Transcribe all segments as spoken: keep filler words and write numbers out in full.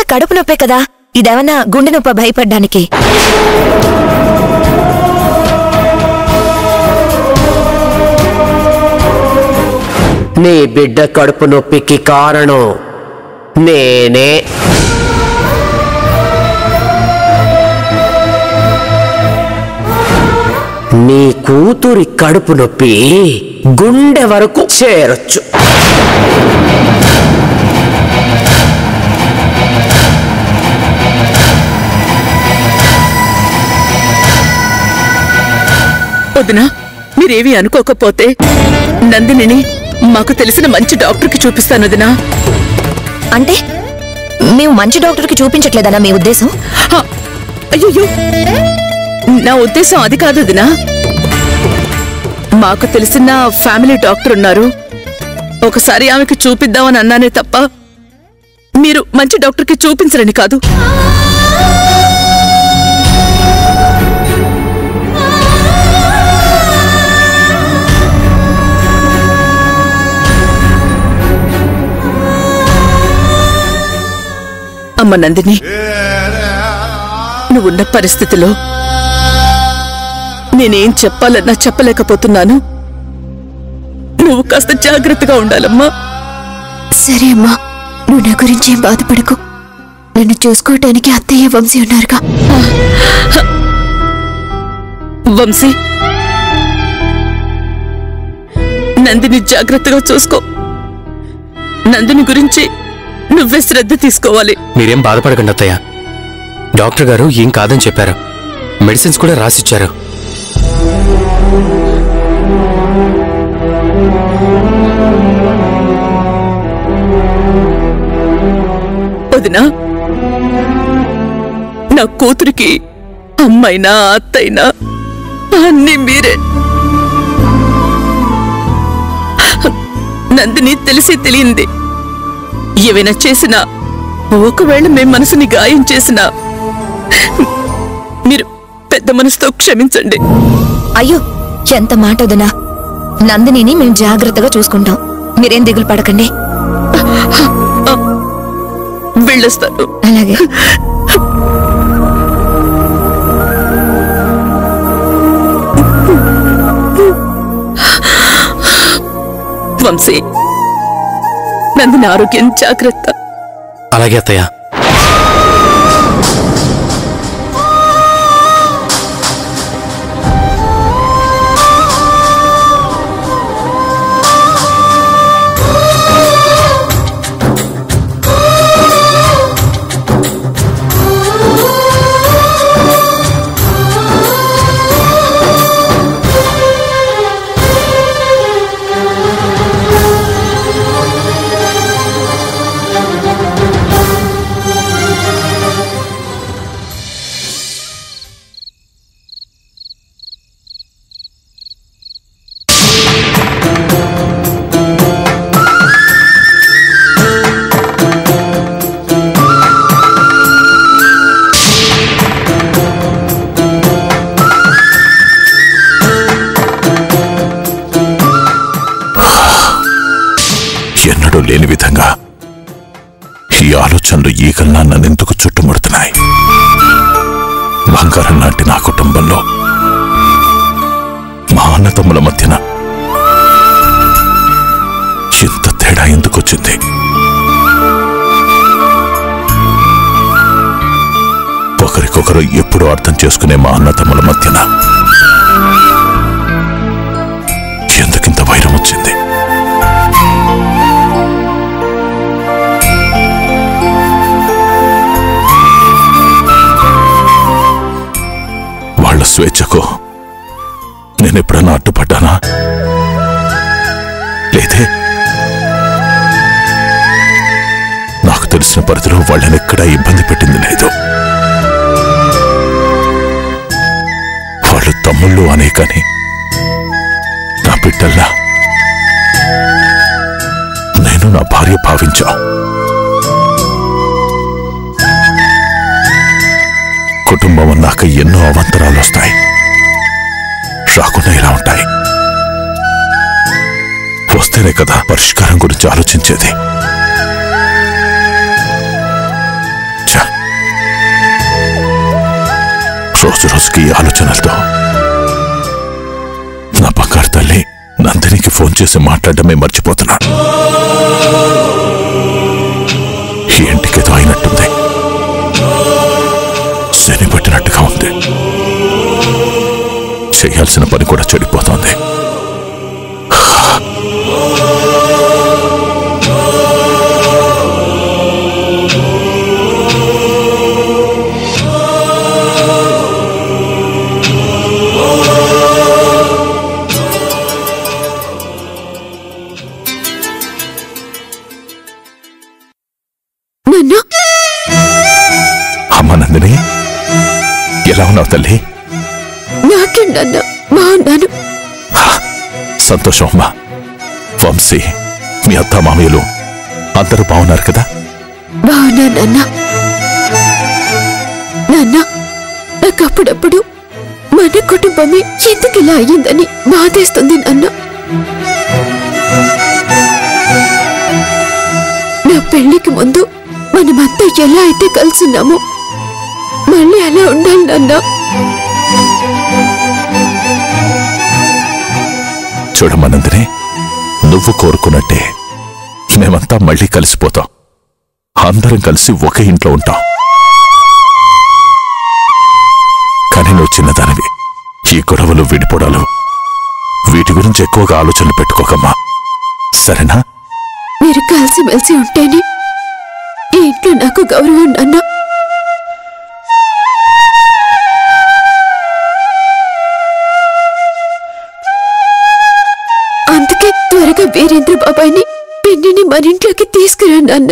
కడుపు నొప్పే కదా, ఇదేమన్నా గుండె నొప్ప భయపడ్డానికి? నీ బిడ్డ కడుపు నొప్పికి కారణం నేనే. నీ కూతురి కడుపు నొప్పి గుండె వరకు చేరొచ్చు. వదినా, మీరేమీ అనుకోకపోతే నందినిని మాకు తెలిసిన మంచి డాక్టర్కి చూపిస్తాను వదినా. అంటే మేము మంచి డాక్టర్కి చూపించట్లేదన్నా మీ ఉద్దేశం? అయ్యో, నా ఉద్దేశం అది కాదు వదినా. మాకు తెలిసిన ఫ్యామిలీ డాక్టర్ ఉన్నారు, ఒకసారి ఆమెకి చూపిద్దామని అన్నానే తప్ప మీరు మంచి డాక్టర్కి చూపించరని కాదు. అమ్మ నందిని, నువ్వున్న పరిస్థితిలో నేనేం చెప్పాలన్నా చెప్పలేకపోతున్నాను. నువ్వు కాస్త జాగ్రత్తగా ఉండాలమ్మా. సరే అమ్మా, నువ్వు నా గురించి ఏం బాధపడకు. నన్ను చూసుకోవటానికి అత్తయ్య వంశీ ఉన్నారుగా. వంశీ, నందిని జాగ్రత్తగా చూసుకో. నందిని గురించి నువ్వే శ్రద్ధ తీసుకోవాలి. మీరేం బాధపడకండి అత్తయ్య, డాక్టర్ గారు ఏం కాదని చెప్పారు, మెడిసిన్స్ కూడా రాసిచ్చారు. వదినా, నా కూతురికి అమ్మైనా అత్తైనా అన్నీ మీరే. నందిని తెలిసి తెలియంది ఏవైనా చేసినా, ఒకవేళ మేం మనసుని గాయం చేసినా మీరు పెద్ద మనసుతో క్షమించండి. అయ్యో, ఎంత మాట వదినా. నందినిని మేము జాగ్రత్తగా చూసుకుంటాం, మీరేం దిగులు పడకండి. వెళ్ళొస్తాను. అలాగే. వంశీ, నందిని ఆరోగ్యం జాగ్రత్త. అలాగే అత్తయ్య. ఎన్నడూ లేని విధంగా ఈ ఆలోచనలు ఈగల్లా నన్నెందుకు చుట్టుముడుతున్నాయి? బంగారం లాంటి నా కుటుంబంలో మా అన్నతమ్ముల మధ్యన ఇంత తేడా ఎందుకొచ్చింది? ఒకరికొకరు ఎప్పుడూ అర్థం చేసుకునే మా అన్నతమ్ముల మధ్యన ఎందుకింత వైరం వచ్చింది? వాళ్ళ స్వేచ్ఛకు నేనెప్పుడన్నా అడ్డుపడ్డానా? లేదే. నాకు తెలిసిన పరిధిలో వాళ్ళని ఎక్కడా ఇబ్బంది పెట్టింది లేదు. వాళ్ళు తమ్ముళ్ళు అనే కాని నా బిడ్డల్లా నేను నా భార్య భావించా. కుటుంబం అన్నాక ఎన్నో అవంతరాలు వస్తాయి, రాకుండా ఇలా ఉంటాయి. వస్తేనే కదా పరిష్కారం గురించి ఆలోచించేది. రోజుకి ఈ ఆలోచనలతో నా బంగారు తల్లి నందినికి ఫోన్ చేసి మాట్లాడడమే మర్చిపోతున్నాను. ఈ ఇంటికేదో అయినట్టుంది, శని పట్టినట్టుగా ఉంది. చేయాల్సిన పని కూడా చెడిపోతోంది. అమ్మ నందిని, ఎలా ఉన్నావు తల్లి? నాకేంటన్నా బాగున్నాను. సంతోషం అమ్మా. వంశీ, మీ అత్త మామయ్యలు అందరూ బాగున్నారు కదా? బాగున్నానన్నా. నాన్న, నాకు అప్పుడప్పుడు మన కుటుంబమే ఎందుకు ఇలా అయ్యిందని బాధేస్తుంది నాన్న. నా పెళ్లికి ముందు మనమంతా ఎలా అయితే కలిసిన్నామో మళ్ళీ అలా ఉండాలి నాన్న. చూడమ్మా నందిని, నువ్వు కోరుకున్నట్టే మేమంతా మళ్ళీ కలిసిపోతాం. అందరం కలిసి ఒకే ఇంట్లో ఉంటాం. కానీ నువ్వు చిన్నదానివి. ఈ గొడవలు విడిపోవడాలు వీటి గురించి ఎక్కువగా ఆలోచనలు పెట్టుకోకమ్మా, సరేనా? మీరు కలిసిమెలిసి ఉంటేనే ఈ ఇంట్లో నాకు గౌరవం నాన్న. అందుకే త్వరగా వీరేంద్ర బాబాయిని పిన్నిని మన ఇంట్లోకి తీసుకురా నాన్న.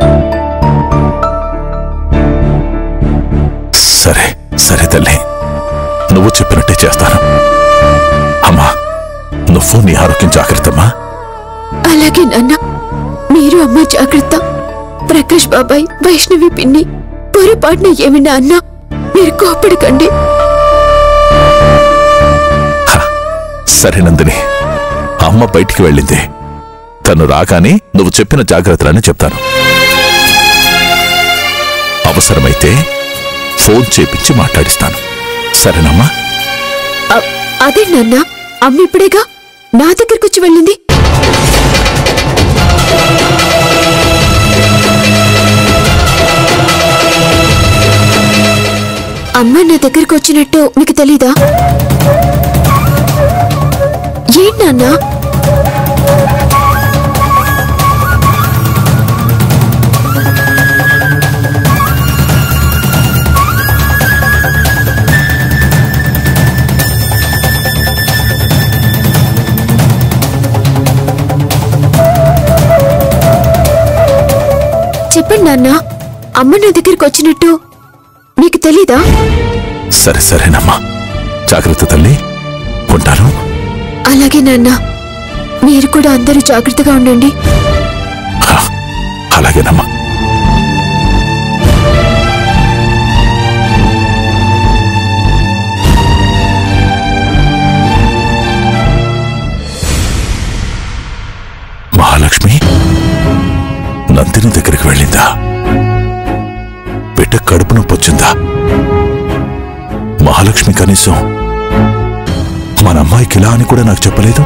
సరే సరే తల్లి, నువ్వు చెప్పినట్టే చేస్తాను. అమ్మా, నువ్వు నీ ఆరోగ్యం జాగ్రత్తమ్మా. అలాగే నాన్న, మీరు అమ్మ జాగ్రత్త. ప్రకాష్ బాబాయ్, వైష్ణవి పిన్ని పొరపాటున ఏమైనా అన్నా మీరు కోపడకండి. సరే నందిని, అమ్మ బయటికి వెళ్ళింది. తను రాగానే నువ్వు చెప్పిన జాగ్రత్తలని చెప్తాను. అవసరమైతే ఫోన్ చేపించి మాట్లాడిస్తాను, సరేనమ్మా? అదే నాన్న, అమ్మ ఇప్పుడేగా నా దగ్గరకు వచ్చి వెళ్ళింది. అమ్మ నా దగ్గరకు వచ్చినట్టు నీకు తెలీదా? ఏంటి నాన్న? చెప్పండి నాన్న, అమ్మ నా దగ్గరికి వచ్చినట్టు నీకు తెలీదా? సరే సరేనమ్మా, జాగ్రత్త తల్లి, ఉంటాను. అలాగే నాన్న, మీరు కూడా అందరూ జాగ్రత్తగా ఉండండి. అలాగేనమ్మా. మహాలక్ష్మి నందిని దగ్గరికి వెళ్ళిందా? బిడ్డ కడుపు నొప్పి వచ్చిందా? మహాలక్ష్మి కనీసం మన అమ్మాయికి ఇలా అని కూడా నాకు చెప్పలేదు.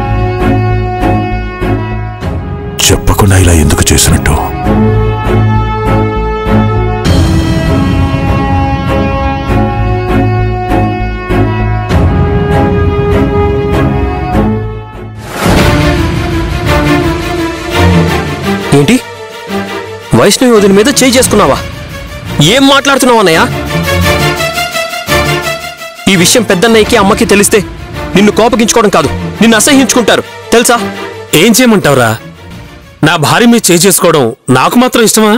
చెప్పకుండా ఇలా ఎందుకు చేసినట్టు? ఏంటి, వైష్ణవి వదిన మీద చేయి చేసుకున్నావా? ఏం మాట్లాడుతున్నావు అన్నయ్య? ఈ విషయం పెద్దన్నయ్యకి అమ్మకి తెలిస్తే నిన్ను కోపగించుకోవడం కాదు, నిన్ను అసహ్యించుకుంటారు తెలుసా? ఏం చేయమంటావురా? నా భార్య మీద చేయి చేసుకోవడం నాకు మాత్రం ఇష్టమా?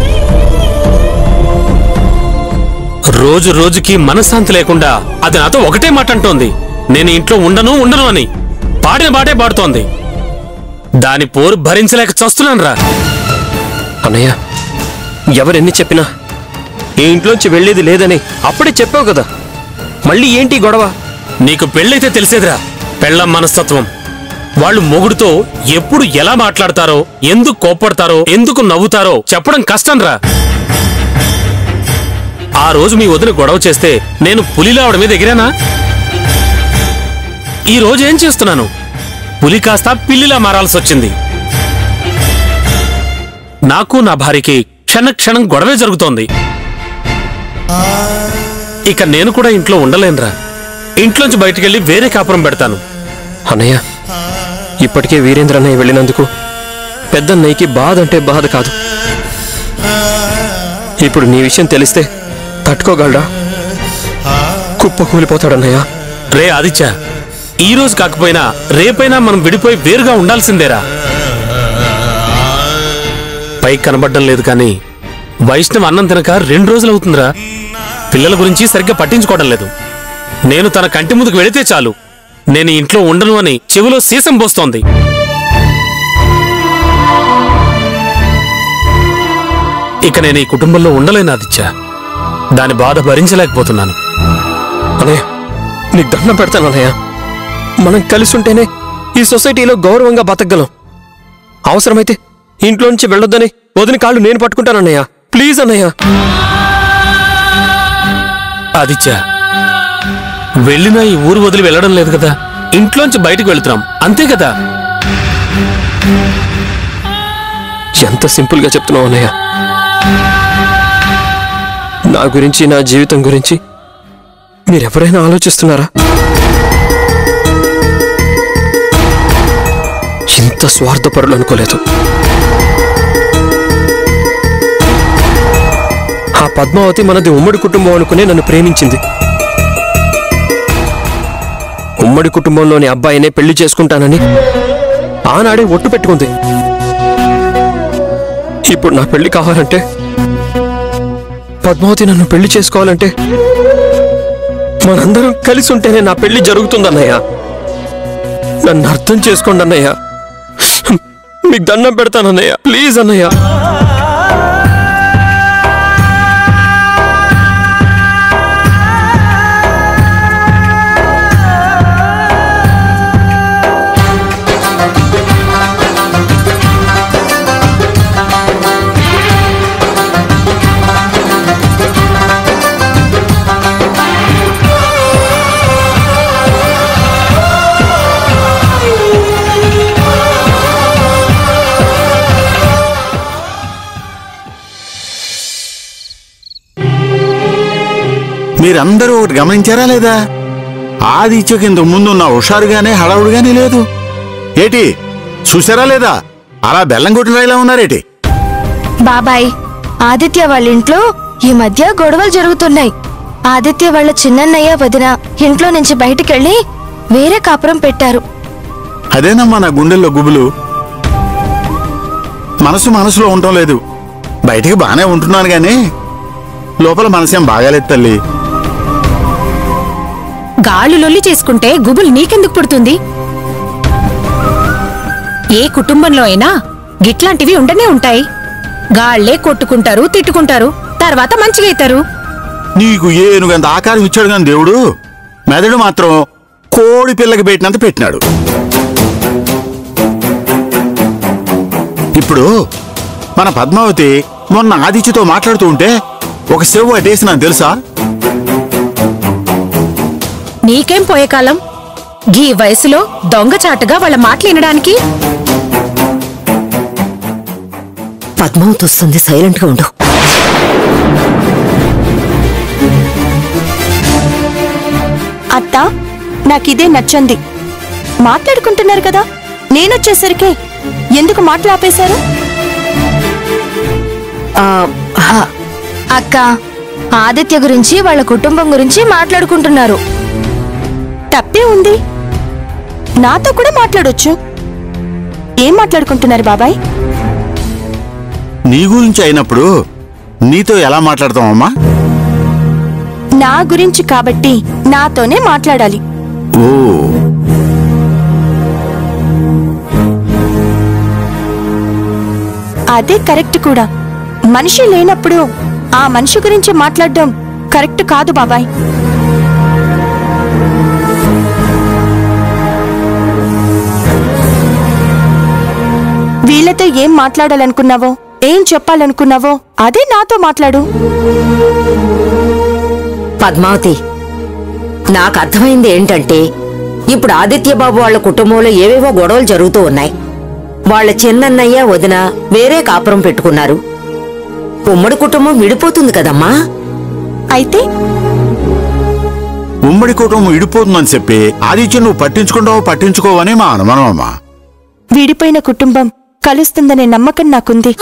రోజు రోజుకి మనశ్శాంతి లేకుండా అది నాతో ఒకటే మాట అంటోంది, నేను ఇంట్లో ఉండను ఉండను అని. పాడిన బాటే పాడుతోంది. దాని పోరు భరించలేక చస్తున్నాను రా. అన్నయ్య, ఎవరెన్ని చెప్పినా ఈ ఇంట్లోంచి వెళ్ళేది లేదని అప్పుడే చెప్పావు కదా, మళ్ళీ ఏంటి గొడవ? నీకు పెళ్ళైతే తెలిసేదిరా పెళ్ళం మనస్తత్వం. వాళ్ళు మొగుడుతో ఎప్పుడు ఎలా మాట్లాడతారో, ఎందుకు కోప్పడతారో, ఎందుకు నవ్వుతారో చెప్పడం కష్టం రా. ఆ రోజు మీ వదిన గొడవ చేస్తే నేను పులిలా ఆవిడ మీద ఎగిరానా? ఈ రోజు ఏం చేస్తున్నాను? పులి కాస్త పిల్లిలా మారాల్సి వచ్చింది. నాకు నా భార్యకి క్షణ క్షణం గొడవే జరుగుతోంది. ఇక నేను కూడా ఇంట్లో ఉండలేనురా. ఇంట్లోంచి బయటికెళ్ళి వేరే కాపురం పెడతాను. అన్నయ్య, ఇప్పటికే వీరేంద్ర అన్నయ్య వెళ్ళినందుకు పెద్దన్నయ్యకి బాధ అంటే బాధ కాదు. ఇప్పుడు నీ విషయం తెలిస్తే తట్టుకోగలడా? కుప్ప కూలిపోతాడన్నయ్య. రే ఆదిత్య, ఈ రోజు కాకపోయినా రేపైనా మనం విడిపోయి వేరుగా ఉండాల్సిందేరా. పైకి కనబడ్డం లేదు కానీ వైష్ణవ్ అన్నం తినక రెండు రోజులవుతుందిరా. పిల్లల గురించి సరిగ్గా పట్టించుకోవడం లేదు. నేను తన కంటి ముందుకు వెళితే చాలు నేను ఇంట్లో ఉండను అని చెవిలో సీసం పోస్తోంది. ఇక నేను ఈ కుటుంబంలో ఉండలేను ఆదిత్య. దాని బాధ భరించలేకపోతున్నాను. అన్నయ్య, నీకు దండం పెడతాను అన్నయ్య. మనం కలిసి ఉంటేనే ఈ సొసైటీలో గౌరవంగా బతకగలం. అవసరమైతే ఇంట్లో నుంచి వెళ్ళొద్దని వదిన కాళ్ళు నేను పట్టుకుంటానన్నయ్య. ప్లీజ్ అన్నయ్య. ఆదిత్య, వెళ్ళినా ఈ ఊరు వదిలి వెళ్ళడం లేదు కదా. ఇంట్లోంచి బయటకు వెళుతున్నాం అంతే కదా. ఎంత సింపుల్ గా చెప్తున్నావు అన్నయ్య. నా గురించి, నా జీవితం గురించి మీరెవరైనా ఆలోచిస్తున్నారా? ఇంత స్వార్థపరులు అనుకోలేదు. ఆ పద్మావతి మనది ఉమ్మడి కుటుంబం అనుకునే నన్ను ప్రేమించింది. ఉమ్మడి కుటుంబంలోని అబ్బాయినే పెళ్లి చేసుకుంటానని ఆనాడే ఒట్టు పెట్టుకుంది. ఇప్పుడు నా పెళ్లి కావాలంటే, పద్మావతి నన్ను పెళ్లి చేసుకోవాలంటే మనందరం కలిసి ఉంటేనే నా పెళ్లి జరుగుతుందన్నయ్య. నన్ను అర్థం చేసుకోండి అన్నయ్య. మీకు దండం పెడతానన్నయ్య. ప్లీజ్ అన్నయ్య. మీరందరూ ఒకటి గమనించారా లేదా? ఆదిత్యకి ఇంతకు ముందున్న హుషారుగానే హడావుడిగానే లేదు. ఏటి చూసారా లేదా? అలా బెల్లం కొట్టిన రాయిలా ఉన్నారేటి? బాబాయ్, ఆదిత్య వాళ్ళ ఇంట్లో ఈ మధ్య గొడవలు జరుగుతున్నాయి. ఆదిత్య వాళ్ళ చిన్నన్నయ్య వదిన ఇంట్లో నుంచి బయటికెళ్ళి వేరే కాపురం పెట్టారు. అదేనమ్మా నా గుండెల్లో గుబులు. మనసు మనసులో ఉండటం లేదు. బయటికి బానే ఉంటున్నాను గాని లోపల మనసేం బాగాలేదు తల్లి. గాళ్ళు లొల్లి చేసుకుంటే గుబులు నీకెందుకు పుడుతుంది? ఏ కుటుంబంలో అయినా గిట్లాంటివి ఉండనే ఉంటాయి. గాళ్లే కొట్టుకుంటారు, తిట్టుకుంటారు, తర్వాత మంచిగా అవుతారు. నీకు ఏనుగంత ఆకారం ఇచ్చాడు కానీ దేవుడు మెదడు మాత్రం కోడి పిల్లకి పెట్టినంత పెట్టినాడు. ఇప్పుడు మన పద్మావతి మొన్న ఆదిత్యతో మాట్లాడుతూ ఉంటే ఒక సెవ్వు అటేసి నాకు తెలుసా? నీకేం పోయే కాలం? గీ వయసులో దొంగచాటుగా వాళ్ళ మాటలు వినడానికి? పద్మావతి వస్తుంది, సైలెంట్ గా ఉండు. అత్త, నాకిదే నచ్చంది. మాట్లాడుకుంటున్నారు కదా, నేనొచ్చేసరికి ఎందుకు మాటలు ఆపేశారు? అక్క, ఆదిత్య గురించి వాళ్ళ కుటుంబం గురించి మాట్లాడుకుంటున్నారు. తప్పే ఉంది, నాతో కూడా మాట్లాడొచ్చు. ఏం మాట్లాడుకుంటున్నారు బాబాయ్? నీ గురించి అయినప్పుడు నీతో ఎలా మాట్లాడతామమ్మా? నా గురించి కాబట్టి నాతోనే మాట్లాడాలి. ఓ, అదే కరెక్ట్ కూడా. మనిషి లేనప్పుడు ఆ మనిషి గురించి మాట్లాడడం కరెక్ట్ కాదు బాబాయ్. వీళ్ళతో ఏం మాట్లాడాలనుకున్నావో, ఏం చెప్పాలనుకున్నావో అదే నాతో మాట్లాడు. పద్మావతి, నాకు అర్థమైంది ఏంటంటే ఇప్పుడు ఆదిత్యబాబు వాళ్ళ కుటుంబంలో ఏవేవో గొడవలు జరుగుతూ ఉన్నాయి. వాళ్ళ చిన్నన్నయ్య వదిన వేరే కాపురం పెట్టుకున్నారు. ఉమ్మడి కుటుంబం విడిపోతుంది కదమ్మా. అయితే ఉమ్మడి కుటుంబం విడిపోతుందని చెప్పి ఆదిత్యం నువ్వు పట్టించుకుంటావో పట్టించుకోవని మా అనుమానం అమ్మా. విడిపోయిన కుటుంబం కలుస్తుందనే నమ్మకం నాకుంది.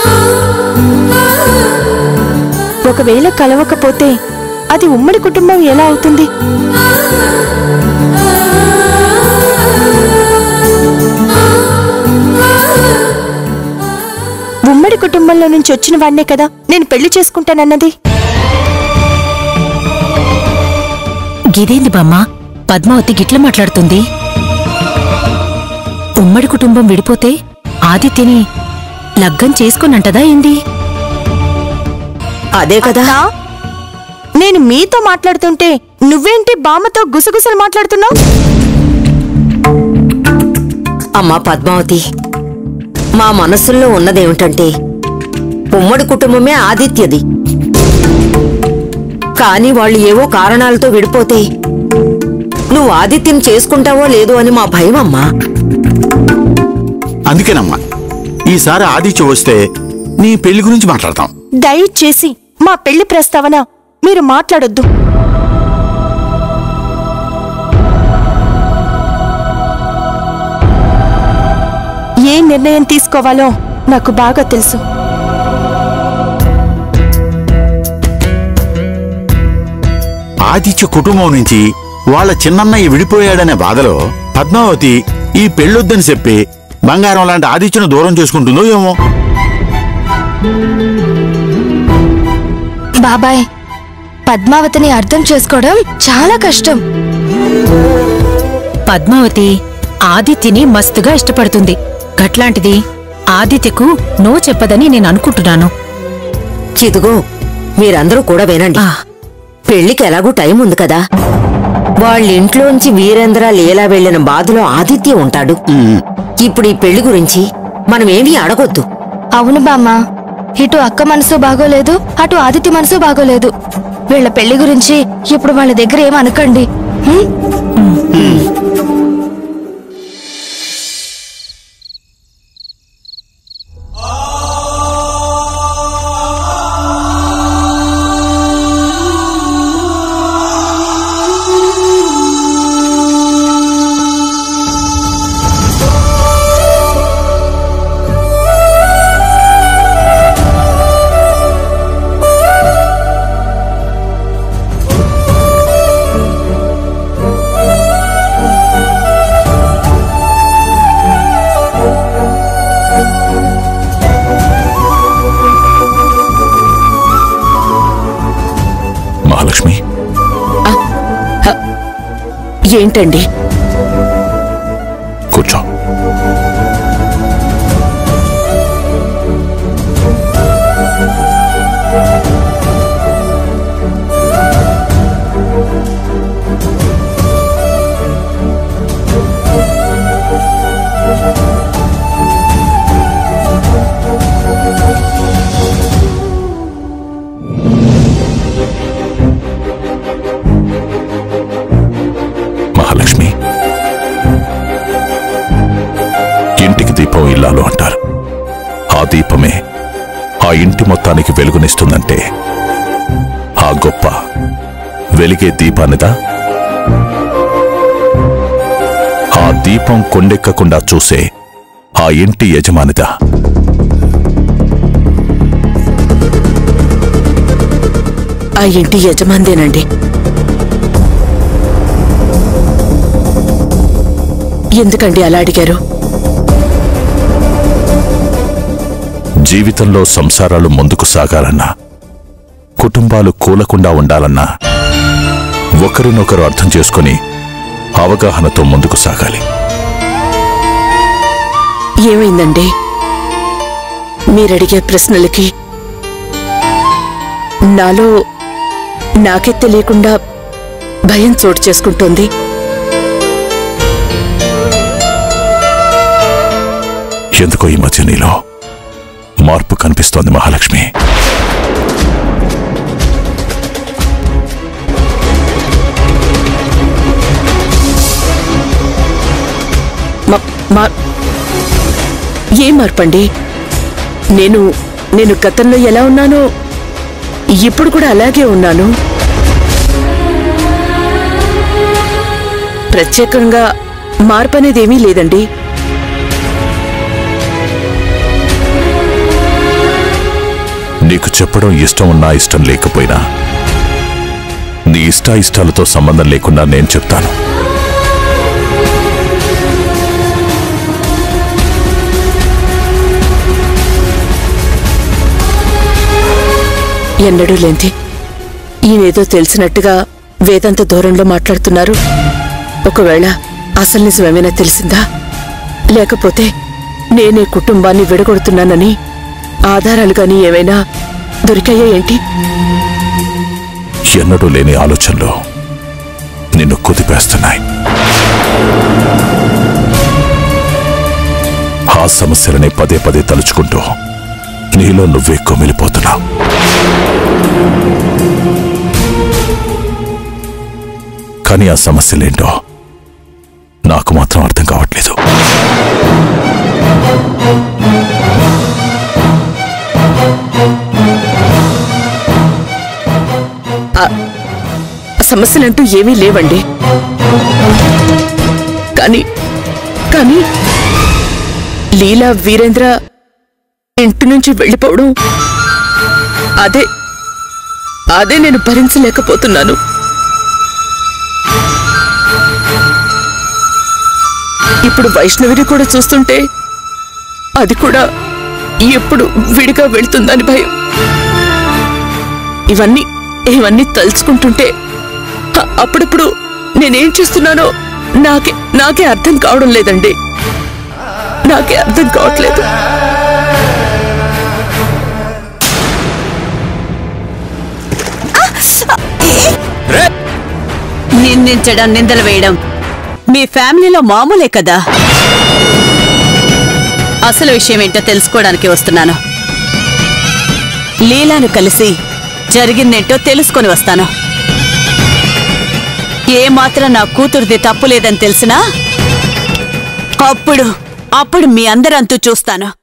ఒకవేళ కలవకపోతే అది ఉమ్మడి కుటుంబం ఎలా అవుతుంది? ఉమ్మడి కుటుంబంలో నుంచి వచ్చిన వాడినే కదా నేను పెళ్లి చేసుకుంటానన్నది. గిదేంది బామ్మ, పద్మావతి గిట్ల మాట్లాడుతుంది? ఉమ్మడి కుటుంబం విడిపోతే ఆదిత్యని లగ్గం చేసుకున్నంటదా ఏంది? అదే కదా. నేను మీతో మాట్లాడుతుంటే నువ్వేంటి బామ్మతో గుసగుసలు మాట్లాడుతున్నావు? అమ్మా పద్మావతి, మా మనస్సుల్లో ఉన్నదేమిటంటే ఉమ్మడి కుటుంబమే ఆదిత్యది. కాని వాళ్ళు ఏవో కారణాలతో విడిపోతే నువ్వు ఆదిత్యం చేసుకుంటావో లేదో అని మా భయం అమ్మా. అందుకేనమ్మా ఈసారి ఆదిత్య వస్తే నీ పెళ్లి గురించి మాట్లాడతాం. దయచేసి మా పెళ్లి ప్రస్తావన మీరు మాట్లాడొద్దు. ఏ నిర్ణయం తీసుకోవాలో నాకు బాగా తెలుసు. ఆదిత్య కుటుంబం నుంచి వాళ్ళ చిన్నన్నయ్య విడిపోయాడనే బాధలో పద్మావతి ఈ పెళ్ళొద్దని చెప్పి బంగారం లాంటి ఆదిత్యను దూరం చేసుకుంటుందో ఏమో. బాబాయ్, పద్మావతిని అర్థం చేసుకోవడం చాలా కష్టం. పద్మావతి ఆదిత్యని మస్తుగా ఇష్టపడుతుంది. గట్లాంటిది ఆదిత్యకు నో చెప్పదని నేను అనుకుంటున్నాను. చిదుగో, మీరందరూ కూడా వినండి. పెళ్లికి ఎలాగూ టైం ఉంది కదా. వాళ్ళింట్లోంచి వీరేంద్ర లీలా వెళ్లిన బాధలో ఆదిత్య ఉంటాడు. ఇప్పుడు ఈ పెళ్లి గురించి మనమేమీ అడగొద్దు. అవును బామ్మ, ఇటు అక్క మనసు బాగోలేదు, అటు ఆదిత్య మనసు బాగోలేదు. వీళ్ల పెళ్లి గురించి ఇప్పుడు వాళ్ళ దగ్గర ఏం అనకండి. మహాలక్ష్మి, ఏంటండి? కూర్చో. మహాలక్ష్మి, ఇంటికి దీపం ఇల్లాలు అంటారు. ఆ దీపమే ఆ ఇంటి మొత్తానికి వెలుగునిస్తుందంటే ఆ గొప్ప వెలిగే దీపానిదా? ఆ దీపం కొండెక్కకుండా చూసే ఆ ఇంటి యజమానిదా? ఆ ఇంటి యజమాందేనండి. ఎందుకండి అలా అడిగారు? జీవితంలో సంసారాలు ముందుకు సాగాలన్నా, కుటుంబాలు కూలకుండా ఉండాలన్నా ఒకరినొకరు అర్థం చేసుకుని అవగాహనతో ముందుకు సాగాలి. ఏమైందండి? మీరడిగే ప్రశ్నలకి నాలో నాకే తెలియకుండా భయం చోటు చేసుకుంటోంది. ఎందుకో ఈ మధ్య నీలో మార్పు కనిపిస్తోంది మహాలక్ష్మి. మా ఏం మార్పండి? నేను నేను గతంలో ఎలా ఉన్నానో ఇప్పుడు కూడా అలాగే ఉన్నాను. ప్రత్యేకంగా మార్పు అనేదేమీ లేదండి. నీకు చెప్పడం ఇష్టం ఉన్నా ఇష్టం లేకపోయినా నీ ఇష్టాయిష్టాలతో సంబంధం లేకుండా నేను చెప్తాను. ఎన్నడూ లేంది ఈయనేదో తెలిసినట్టుగా వేదాంత దూరంలో మాట్లాడుతున్నారు. ఒకవేళ అసలు నిజమేమైనా తెలిసిందా? లేకపోతే నేనే కుటుంబాన్ని విడగొడుతున్నానని ఆధారాలు గాని ఏమైనా దొరికాయా ఏంటి? ఎన్నడూ లేని ఆలోచనలు నిన్ను కుదిపేస్తున్నాయి. ఆ సమస్యలని పదే పదే తలుచుకుంటూ నీలో నువ్వే కుమిలిపోతున్నావు. కానీ ఆ సమస్యలేంటో నాకు మాత్రం అర్థం కావట్లేదు. సమస్యలంటూ ఏమీ లేవండి. కానీ కానీ లీలా వీరేంద్ర ఇంటి నుంచి వెళ్ళిపోవడం అదే అదే నేను భరించలేకపోతున్నాను. ఇప్పుడు వైష్ణవిని కూడా చూస్తుంటే అది కూడా ఎప్పుడు విడిగా వెళ్తుందని భయం. ఇవన్నీ ఇవన్నీ తలుచుకుంటుంటే అప్పుడప్పుడు నేనేం చేస్తున్నానో నాకే నాకే అర్థం కావడం లేదండి. నాకే అర్థం కావట్లేదు. నిందించడం, నిందలు వేయడం మీ ఫ్యామిలీలో మామూలే కదా. అసలు విషయం ఏంటో తెలుసుకోవడానికి వస్తున్నాను. లీలాను కలిసి జరిగిందేంటో తెలుసుకొని వస్తాను. ఏమాత్రం నా కూతురిది తప్పు లేదని తెలిసినా అప్పుడు అప్పుడు మీ అందరంతూ చూస్తాను.